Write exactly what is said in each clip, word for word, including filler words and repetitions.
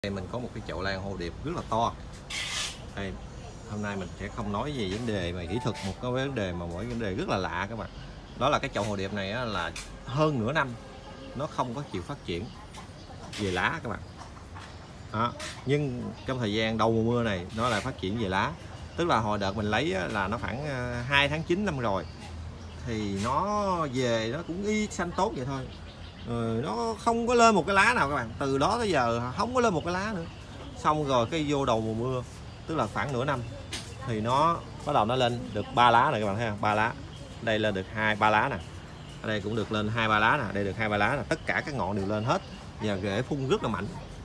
Đây mình có một cái chậu lan hồ điệp rất là to. Đây, hôm nay mình sẽ không nói về vấn đề mà kỹ thuật, một cái vấn đề mà mỗi vấn đề rất là lạ các bạn. Đó là cái chậu hồ điệp này á, là hơn nửa năm nó không có chịu phát triển về lá các bạn. Đó. Nhưng trong thời gian đầu mùa mưa này nó lại phát triển về lá. Tức là hồi đợt mình lấy á, là nó khoảng hai tháng chín năm rồi thì nó về nó cũng y xanh tốt vậy thôi. Ừ, nó không có lên một cái lá nào các bạn, từ đó tới giờ không có lên một cái lá nữa. Xong rồi cái vô đầu mùa mưa, tức là khoảng nửa năm thì nó bắt đầu nó lên được ba lá này các bạn thấy không, ba lá. Đây là được hai ba lá nè, ở đây cũng được lên hai ba lá nè, đây được hai ba lá nè, tất cả các ngọn đều lên hết và rễ phun rất là mạnh.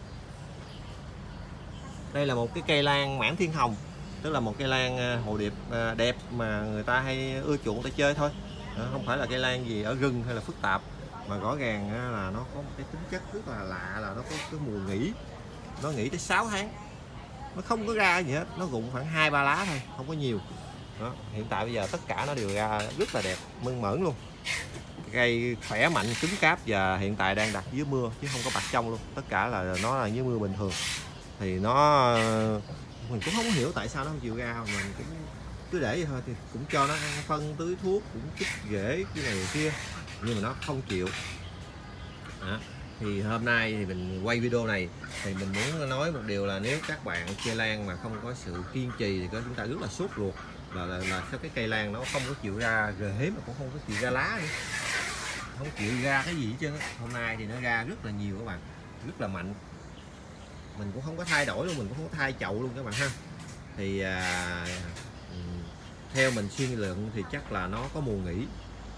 Đây là một cái cây lan mãn thiên hồng, tức là một cây lan hồ điệp đẹp mà người ta hay ưa chuộng người ta chơi thôi, không phải là cây lan gì ở rừng hay là phức tạp, mà rõ ràng là nó có một cái tính chất rất là lạ, là nó có cái mùa nghỉ, nó nghỉ tới sáu tháng, nó không có ra gì hết, nó rụng khoảng hai ba lá thôi, không có nhiều. Đó, hiện tại bây giờ tất cả nó đều ra rất là đẹp, mơn mởn luôn, cây khỏe mạnh, cứng cáp và hiện tại đang đặt dưới mưa chứ không có bạc trong luôn, tất cả là nó là dưới mưa bình thường. Thì nó mình cũng không hiểu tại sao nó không chịu ra, mình cũng cứ để vậy thôi, thì cũng cho nó ăn phân tưới thuốc, cũng chích rễ cái này kia nhưng mà nó không chịu. Đó. Thì hôm nay thì mình quay video này thì mình muốn nói một điều là nếu các bạn chơi lan mà không có sự kiên trì thì có chúng ta rất là sốt ruột, là là, là sao cái cây lan nó không có chịu ra rễ mà cũng không có chịu ra lá nữa, không chịu ra cái gì hết trơn. Hôm nay thì nó ra rất là nhiều các bạn, rất là mạnh, mình cũng không có thay đổi luôn, mình cũng không có thay chậu luôn các bạn ha. Thì à, theo mình suy luận thì chắc là nó có mùa nghỉ,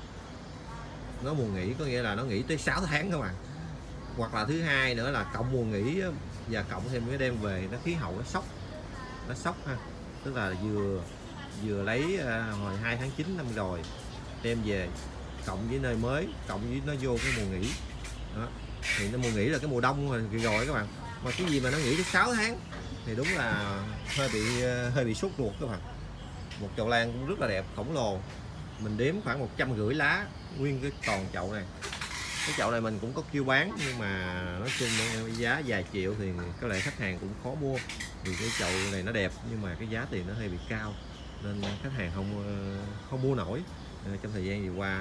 nó mùa nghỉ có nghĩa là nó nghỉ tới sáu tháng các bạn, hoặc là thứ hai nữa là cộng mùa nghỉ và cộng thêm cái đem về nó khí hậu nó sốc, nó sốc ha, tức là vừa vừa lấy hồi hai tháng chín năm rồi đem về cộng với nơi mới, cộng với nó vô cái mùa nghỉ đó, thì nó mùa nghỉ là cái mùa đông rồi rồi các bạn, mà cái gì mà nó nghỉ tới sáu tháng thì đúng là hơi bị hơi bị sốt ruột các bạn. Một chậu lan cũng rất là đẹp, khổng lồ, mình đếm khoảng một trăm rưỡi lá nguyên cái toàn chậu này. Cái chậu này mình cũng có kêu bán nhưng mà nói chung giá vài triệu thì có lẽ khách hàng cũng khó mua, vì cái chậu này nó đẹp nhưng mà cái giá tiền nó hơi bị cao nên khách hàng không không mua nổi trong thời gian vừa qua,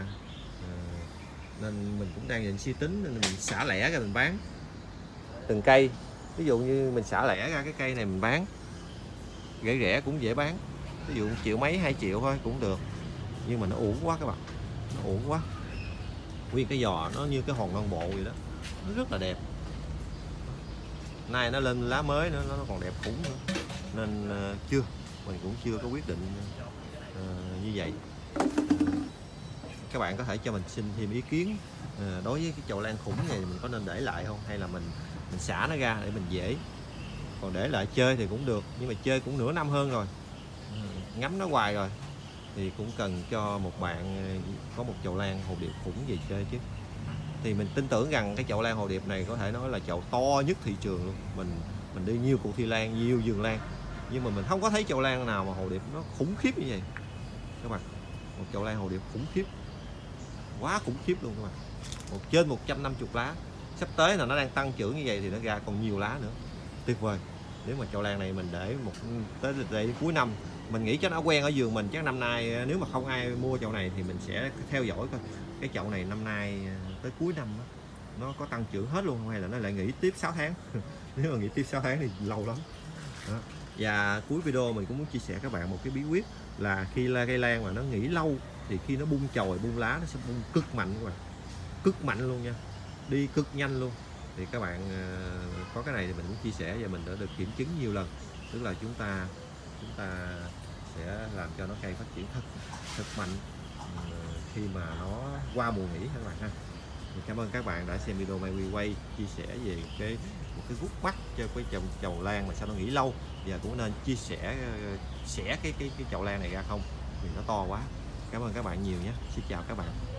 nên mình cũng đang định suy tính nên mình xả lẻ ra mình bán từng cây. Ví dụ như mình xả lẻ ra cái cây này mình bán rẻ rẻ cũng dễ bán, ví dụ triệu mấy hai triệu thôi cũng được, nhưng mà nó uổng quá các bạn, nó uổng quá. Nguyên cái giò nó như cái hòn non bộ vậy đó, nó rất là đẹp. Nay nó lên lá mới nữa, nó còn đẹp khủng nữa, nên uh, chưa mình cũng chưa có quyết định uh, như vậy. Các bạn có thể cho mình xin thêm ý kiến uh, đối với cái chậu lan khủng này mình có nên để lại không, hay là mình mình xả nó ra để mình dễ, còn để lại chơi thì cũng được, nhưng mà chơi cũng nửa năm hơn rồi, ngắm nó hoài rồi thì cũng cần cho một bạn có một chậu lan hồ điệp khủng về chơi chứ. Thì mình tin tưởng rằng cái chậu lan hồ điệp này có thể nói là chậu to nhất thị trường luôn. Mình mình đi nhiều cuộc thi lan, nhiều vườn lan, nhưng mà mình không có thấy chậu lan nào mà hồ điệp nó khủng khiếp như vậy các bạn. Một chậu lan hồ điệp khủng khiếp, quá khủng khiếp luôn các bạn. Một trên một trăm năm mươi lá, sắp tới là nó đang tăng trưởng như vậy thì nó ra còn nhiều lá nữa, tuyệt vời. Nếu mà chậu lan này mình để một tới để cuối năm, mình nghĩ cho nó quen ở vườn mình, chắc năm nay nếu mà không ai mua chậu này thì mình sẽ theo dõi coi cái chậu này năm nay tới cuối năm đó, nó có tăng trưởng hết luôn hay là nó lại nghỉ tiếp sáu tháng. Nếu mà nghỉ tiếp sáu tháng thì lâu lắm đó. Và cuối video mình cũng muốn chia sẻ các bạn một cái bí quyết là khi là cây lan mà nó nghỉ lâu thì khi nó bung chồi bung lá nó sẽ bung cực mạnh các bạn, cực mạnh luôn nha, đi cực nhanh luôn. Thì các bạn có cái này thì mình cũng chia sẻ và mình đã được kiểm chứng nhiều lần, tức là chúng ta chúng ta sẽ làm cho nó cây phát triển thật thật mạnh khi mà nó qua mùa nghỉ các bạn ha. Thì cảm ơn các bạn đã xem video Mai Huy quay chia sẻ về cái một cái gút mắt cho cái chậu chậu lan mà sao nó nghỉ lâu, và cũng nên chia sẻ xẻ cái cái cái chậu lan này ra không vì nó to quá. Cảm ơn các bạn nhiều nhé, xin chào các bạn.